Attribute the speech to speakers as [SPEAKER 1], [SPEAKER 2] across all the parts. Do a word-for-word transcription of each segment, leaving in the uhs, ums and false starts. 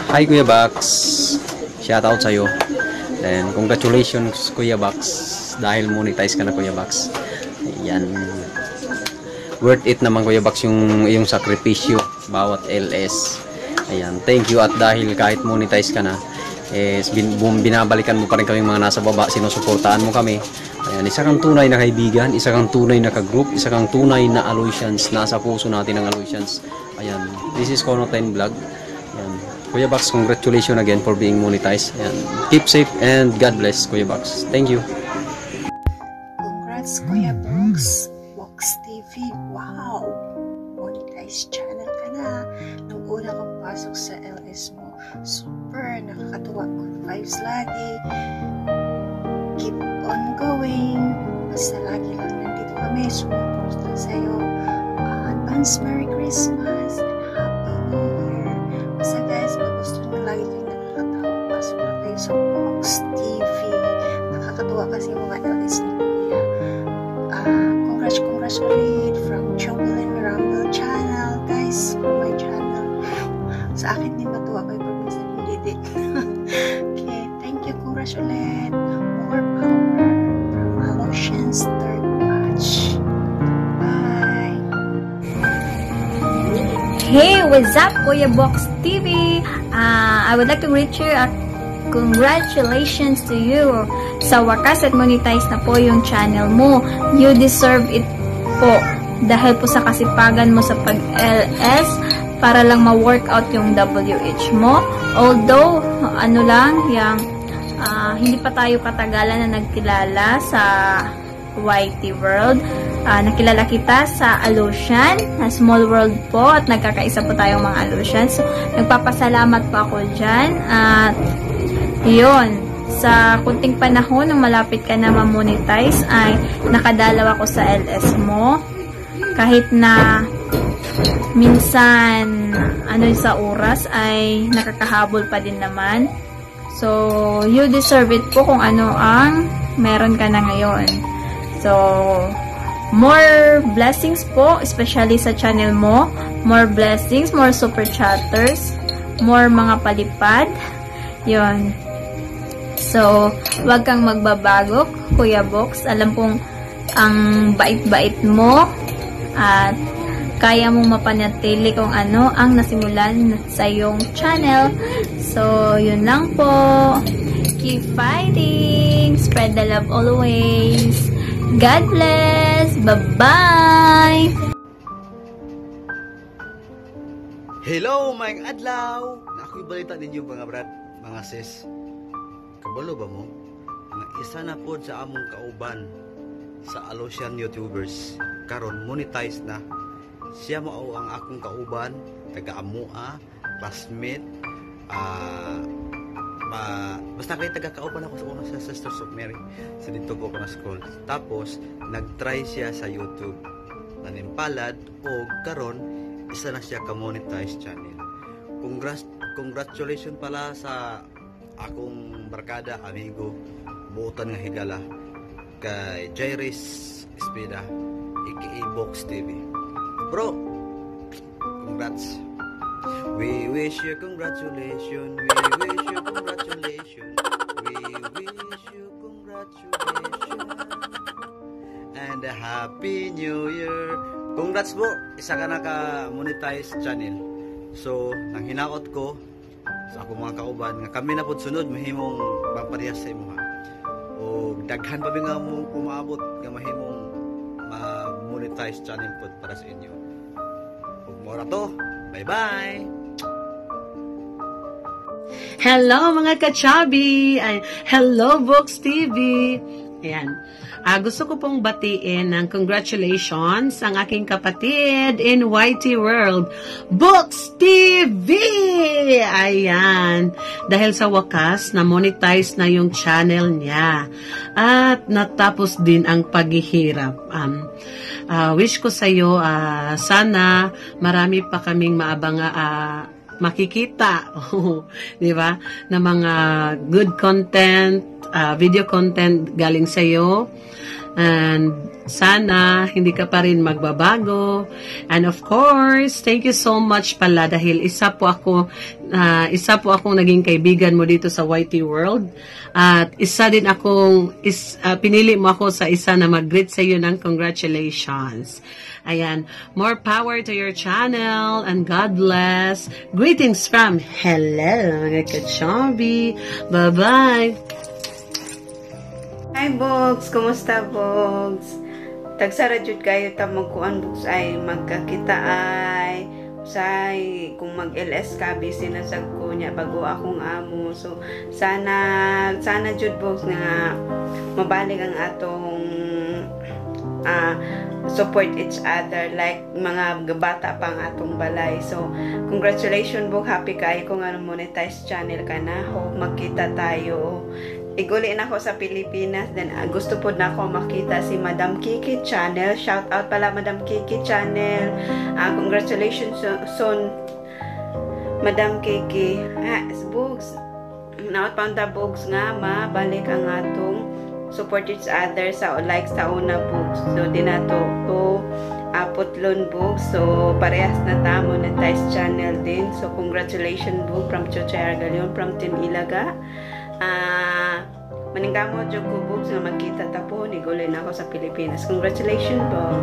[SPEAKER 1] Hi Kuya Bax, shout out sa'yo. Then congratulations Kuya Bax, dahil monetize ka na Kuya Bax. Ayan, worth it naman Kuya Bax yung iyong sakripisyo bawat L S. Ayan, thank you. At dahil kahit monetize ka na, eh, bin, binabalikan mo pa rin kami mga nasa baba, sinusuportaan mo kami. Ayan, isa kang tunay na kaibigan, isa kang tunay na ka-group, isa kang tunay na Aloysians, nasa puso natin ang Aloysians. Ayan, this is Kono ten Vlog. Ayan, Kuya Bax, congratulations again for being monetized. Ayan, keep safe and God bless Kuya Bax. Thank you.
[SPEAKER 2] Congrats Kuya Bax, Box T V, wow! Monetized channel ka na. Nung una kang pasok sa L S mo, super nakakatuwa. Good vibes lagi. Keep on going. Basta lagi lang nandito kami. Sumuporta sa'yo. Uh, advance Merry Christmas and Happy New Year. Basta guys, pag gusto nyo lagi kayo nakakatawa, pasok na kayo sa Box T V. Nakakatuwa kasi yung mga L S ni Kuya. Uh, congrats, congrats ulit from Chocolate Rumble Channel. Guys, for my channel. Sa akin din matuwa kayo pag minsan hindi din. Okay, thank you. Congrats ulit. More power from Aloysians third batch. Bye!
[SPEAKER 3] Hey, what's up Kuya Box T V? Uh, I would like to greet you at congratulations to you. Sa wakas at monetize na po yung channel mo. You deserve it po. Dahil po sa kasipagan mo sa pag-L S para lang ma-workout yung W H mo. Although, ano lang, yung uh, hindi pa tayo katagalan na nagkilala sa Y T World. Uh, nakilala kita sa Aloysian, na Small World po, at nagkakaisa po tayong mga Aloysian. So, nagpapasalamat po ako dyan. At, yun, sa kunting panahon nung malapit ka na ma-monetize ay nakadalaw ako sa L S mo. Kahit na minsan ano sa oras ay nakakahabol pa din naman. So, you deserve it po kung ano ang meron ka na ngayon. So, more blessings po, especially sa channel mo. More blessings, more super chatters, more mga palipad. Yun. So, wag kang magbabago, Kuya Box. Alam kong ang bait-bait mo at kaya mong mapanatili kung ano ang nasimulan sa iyong channel. So, yun lang po. Keep fighting. Spread the love always. God bless. Bye-bye.
[SPEAKER 4] Hello, mga adlaw. Ako'y balita ninyo mga brad, mga sis. Kabalo ba mo? Nga isa na po sa among kauban sa Aloysian YouTubers. Karon monetize na. Siya mao ang akong kauban, taga-amua, classmate, ah, uh, basta kayo taga-kauban ako sa una sa Sisters of Mary. Sa dito po ako na school. Tapos, nag-try siya sa YouTube. Nanimpalad, o karon isa na siya ka-monetize channel. Congrats, congratulations pala sa akong barkada, amigo, buotan nga higala, kay Jairis Espida, aka Box T V. Bro, congrats. We wish you congratulations. We wish you congratulations. We wish you congratulations. And a happy new year. Congrats bro, isa ka na ka-monetize channel. So, nang hinaot ko sa akong mga kauban nga kami na pod sunod mahimong paparehas sa imo ha. O daghan pa nga mo kumaabot nga mahimong ma-monetize channel pod para sa inyo. Ug mora to. Bye-bye.
[SPEAKER 5] Hello mga ka-chubby! Ay, hello Box T V! Ayan. Uh, gusto ko pong batiin ng congratulations ang aking kapatid in Y T World, Box T V! Ayan. Dahil sa wakas, na-monetize na yung channel niya. At natapos din ang paghihirap. Um, uh, wish ko sa iyo, uh, sana marami pa kaming maabang uh, makikita, di ba? Na mga good content, uh, video content galing sa iyo. And sana hindi ka pa rin magbabago. And of course, thank you so much pala dahil isa po ako uh, isa po akong naging kaibigan mo dito sa Y T World. At isa din akong is, uh, pinili mo ako sa isa na mag-greet sa iyo ng congratulations. Ayan, more power to your channel and God bless. Greetings from hello mga ka-chubby. Bye-bye.
[SPEAKER 6] Hi Bogs, kumusta Bogs? Tagsara jud kayo ta magkuan Bogs ay magkakita ay say kung mag L S ka busy na sa kunya bago akong amo. So sana sana jud Bogs nga mabalik ang atong ah uh, support each other like mga bata pang atong balay. So congratulations Bog, happy kayo kung ano monetize channel ka na. Hope magkita tayo. Iguli na ako sa Pilipinas. Then uh, gusto po na ako makita si Madam Kiki channel. Shout out pala Madam Kiki channel. Uh, congratulations son Madam Kiki. Ah, Bogs. Naot pa ang Bogs nga mabalik ang atong support each other sa like sa una Bogs. So di na to to uh, putlon Bogs. So parehas na ta monetize channel din. So congratulations Bog from Chochea Argalion from Team Ilaga. Ah uh, maningkamot jud ko Bogs nga magkita ta po ni gulay na ako sa Pilipinas. Congratulations Bog.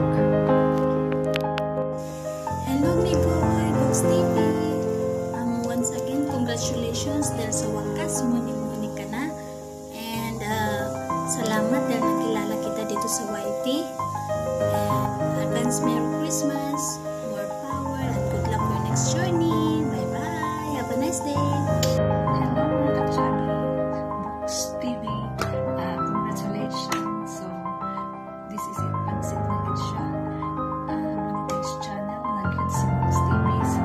[SPEAKER 3] Hello Nigoy, Bogs T V. Um, once again, congratulations dahil sa wakas muni-muni ka na. And uh, salamat dahil nakilala kita dito sa Y T. And advance Merry Christmas, more power, and good luck for your next journey. Bye-bye. Have a nice day.
[SPEAKER 2] Hello mga ka-chubby, Bogs T V. Uh, congratulations. So, this is it. Pansit na gid siya. Uh, monetize channel na gid si Bogs T V. So,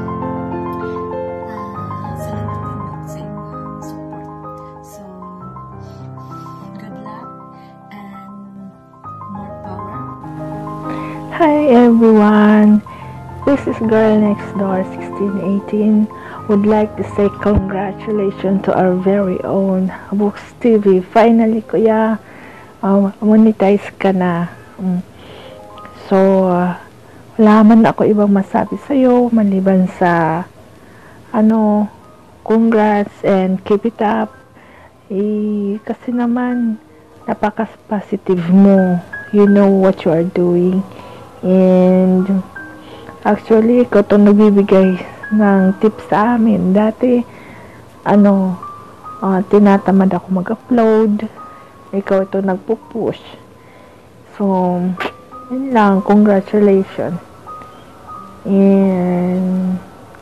[SPEAKER 2] uh, salamat din sa inyong support. So, good luck and more power.
[SPEAKER 7] Hi everyone, this is Girl Next Door sixteen eighteen. Would like to say congratulations to our very own Bogs T V. Finally, kuya, um, monetize ka na. Um, so, uh, wala man ako ibang masabi sa'yo, maliban sa, ano, congrats and keep it up. Eh, kasi naman, napaka-positive mo. You know what you are doing. And, actually, ikaw itong nagbibigay ng tips sa amin. Dati, ano, uh, tinatamad ako mag-upload. Ikaw ito nagpo-push. So, yun lang. Congratulations. And,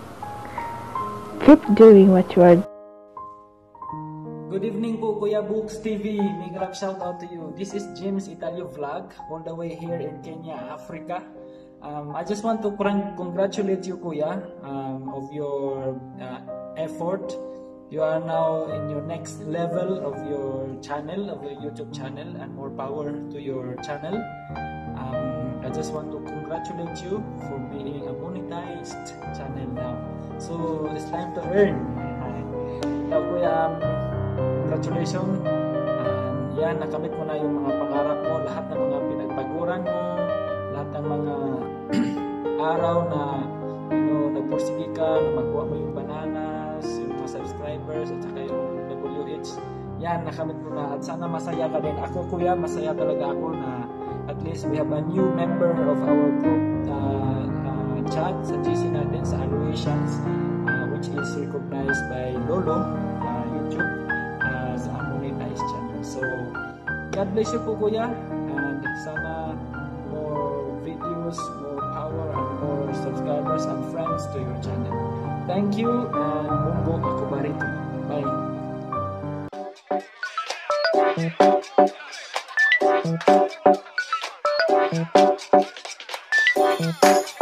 [SPEAKER 7] keep doing what you are.
[SPEAKER 8] Good evening po Kuya Bogs T V. May grab shout out to you. This is James Italio Vlog all the way here in Kenya, Africa. Um, I just want to congratulate you Kuya um, of your uh, effort. You are now in your next level of your channel, of your YouTube channel, and more power to your channel. Um, I just want to congratulate you for being a monetized channel now. So it's time to earn. Now Kuya, um, congratulations. Um, yan, nakamit mo na yung mga pangarap mo, lahat ng mga pinagpaguran mo, lahat ng mga araw na you know, nagpursige ka, na magkuha mo yung bananas, yung mga subscribers, at saka yung W H. Yan, nakamit mo na. At sana masaya ka din. Ako Kuya, masaya talaga ako na at least we have a new member of our group uh, uh, chat sa G C natin, sa Aloysians, uh, which is recognized by Lolo uh, YouTube as a monetized channel. So, God bless you po Kuya, and sana more videos, more power, and more subscribers and friends to your channel. Thank you, and Bongo ako barito. Bye.